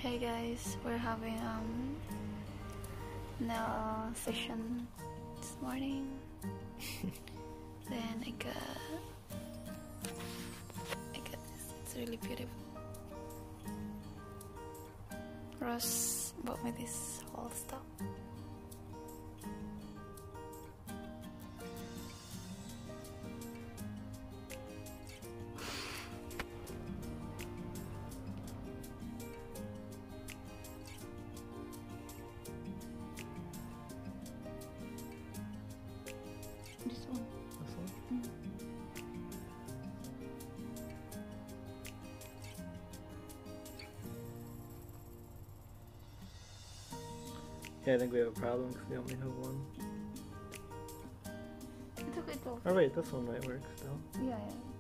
Hey guys, we're having nail session this morning. Then I got this. It's really beautiful. Ross bought me this whole stuff. This one. This one? Mm. Yeah, I think we have a problem because we only have one. It's okay, it's okay. Oh wait, this one might work still. Yeah.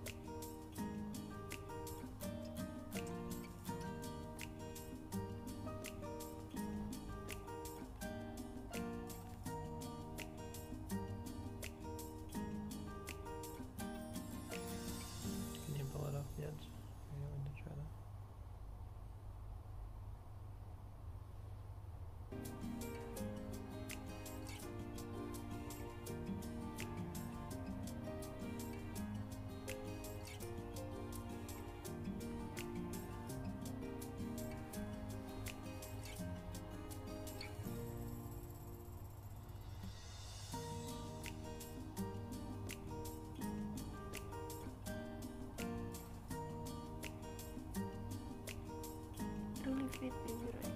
Can you pull it off the edge? Are you going to try that? Really fit baby, right?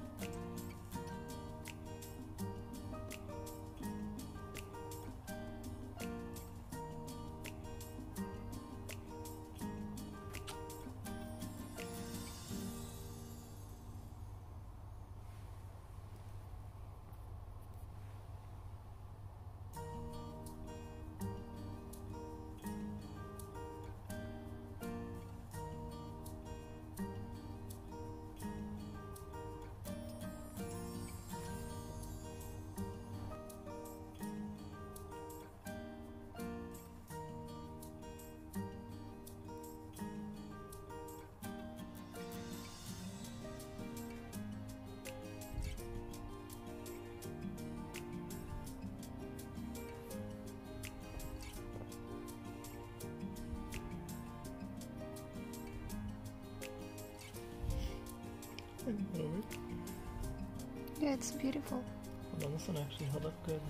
Over. Yeah, it's beautiful. Hold on, this one actually held up good.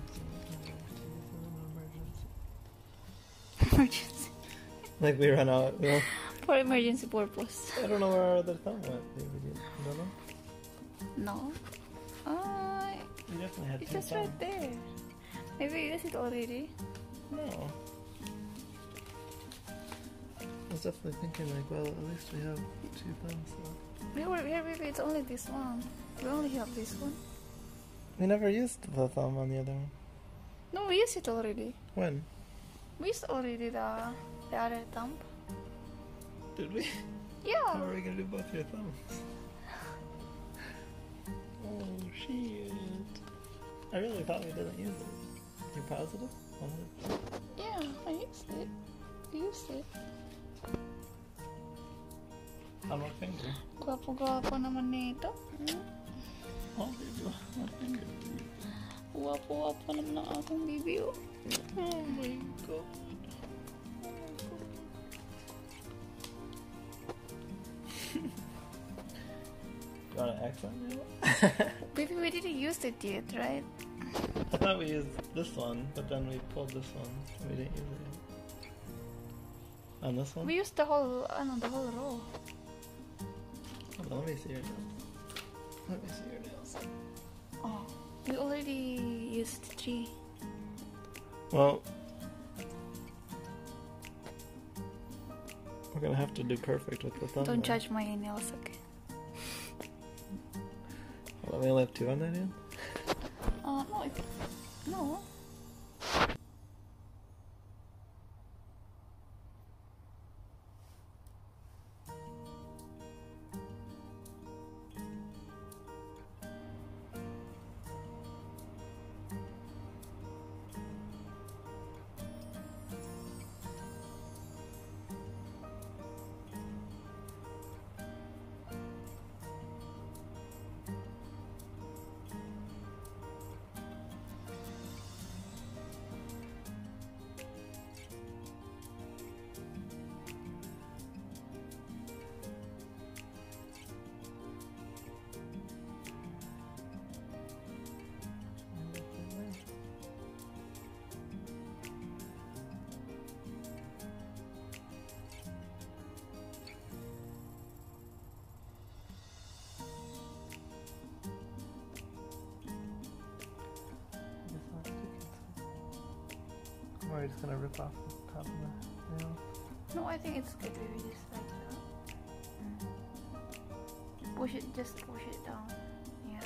Emergency. Like we ran out. Well, For emergency purpose. I don't know where our other thumb went. Maybe we don't know. No. We definitely had It's two just thumbs. right there. Maybe you used it already. No. I was definitely thinking like, well, at least we have two thumbs. So. Maybe it's only this one. We only have this one. We never used the thumb on the other one. No, we used it already. When? We used already the other thumb. Did we? Yeah. How are we gonna do both your thumbs? Oh shit. I really thought we didn't use it. You're positive? 100%? Yeah, I used it. I used it. On what finger? Gwapo-gwapo naman nito. Oh, baby. What finger do you use? Gwapo-gwapo naman ang aking bibi. Oh my god. You want an accent now? Baby, we didn't use it yet, right? I thought we used this one, but then we pulled this one. We didn't use it yet. On this one? We used the whole row. Hold on, let me see your nails. Let me see your nails. Oh, we already used 3. Well, we're gonna have to do perfect with the thumb. Don't now. judge my nails, okay? Well, we only have 2 on that end? No. are you just gonna rip off the top of the nail? No, I think it's good. We just like that. Push it, just push it down. Yeah.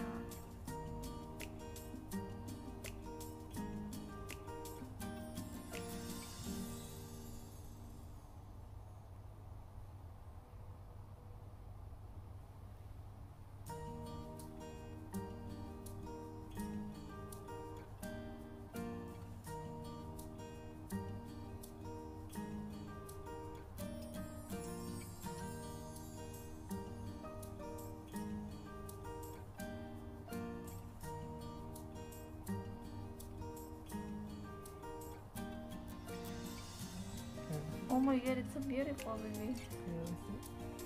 Oh my god, it's so beautiful, baby. Yeah, let's see.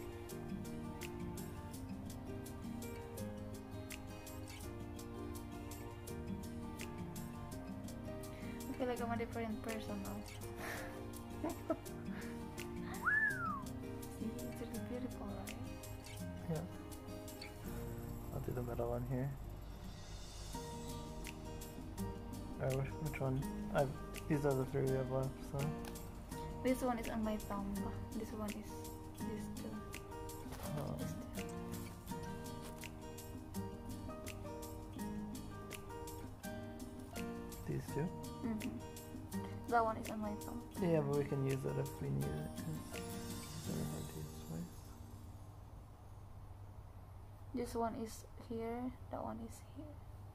I feel like I'm a different person now. See, it's really beautiful, right? Yeah. I'll do the middle one here. Alright, which one? These are the three we have left, so. This one is on my thumb. This one is this two. This two. These two? That one is on my thumb. Yeah, but we can use it if we need it, because these are hard to use twice. This one is here, that one is here.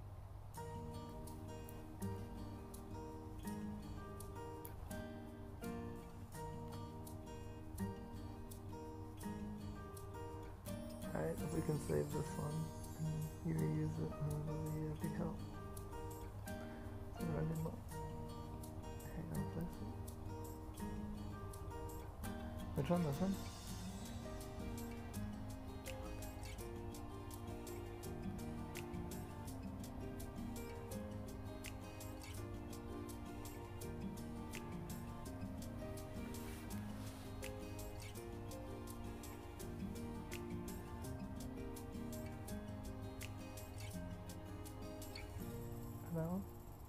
Alright, if we can save this one and you reuse it, that'll be a big help. So run him up. Hang on, place it. Which one? This one? That one?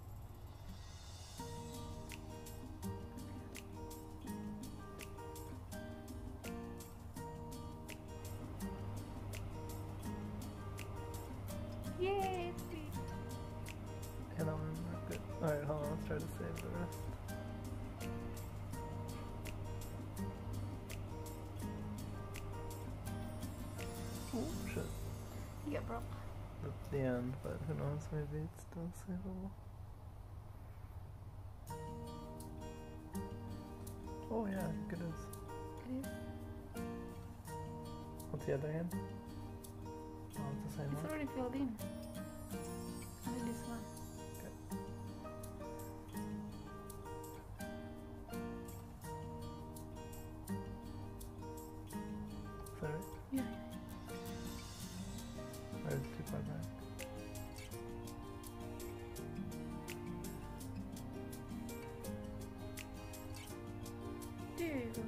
Yay, it's sweet. And that one worked good. Alright, hold on, let's try to save the rest. Oh, shit. You get broke. That's the end, but who knows, maybe it's still savable. Oh yeah, I think it is. It is. What's the other hand? Oh, it's the same It's one. already filled in. Only this one. Okay. Is that right? Yeah. Or is it too far back? There you go.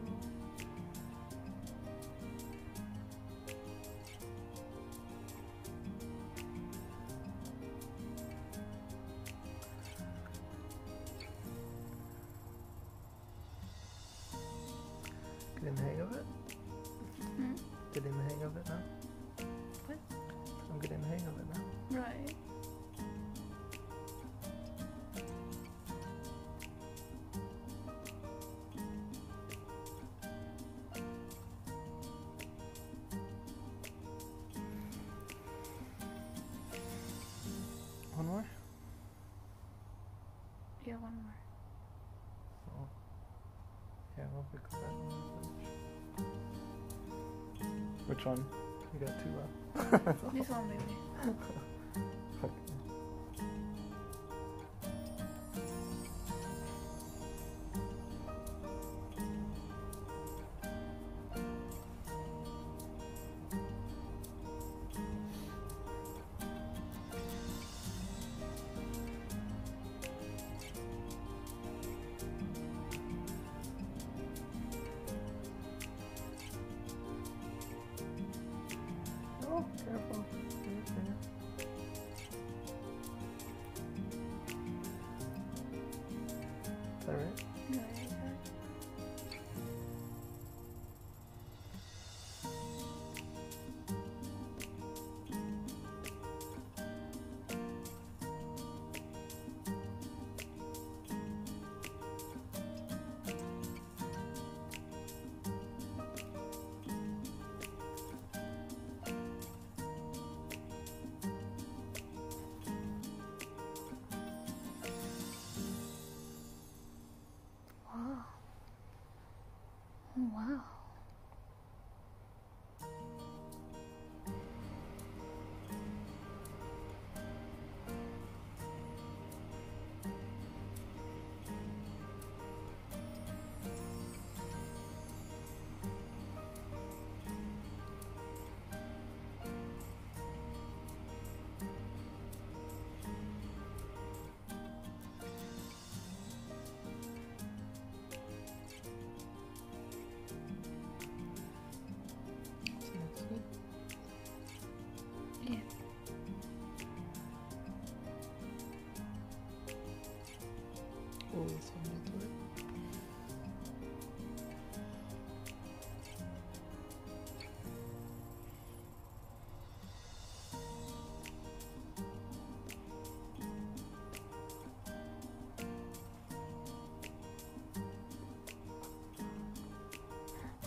Getting the hang of it? Hmm? Getting the hang of it now? What? I'm getting the hang of it now. Right. One more? Yeah, one more. Oh. Yeah, we'll fix that one. Which one? We got two left. This one, baby. Okay. Oh, careful. Okay. Is that right?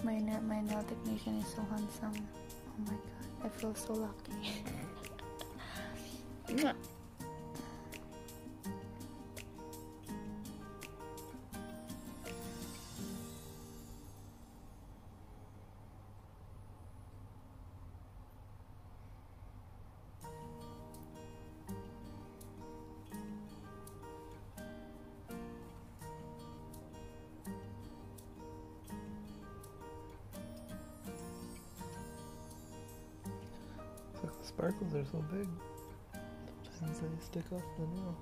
My nail technician is so handsome. Oh my god, I feel so lucky. Mwah. Like the sparkles are so big. Sometimes they stick off the nail.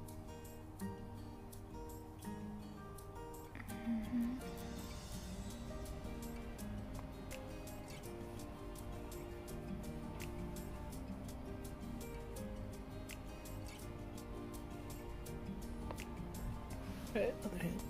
Right, other hand.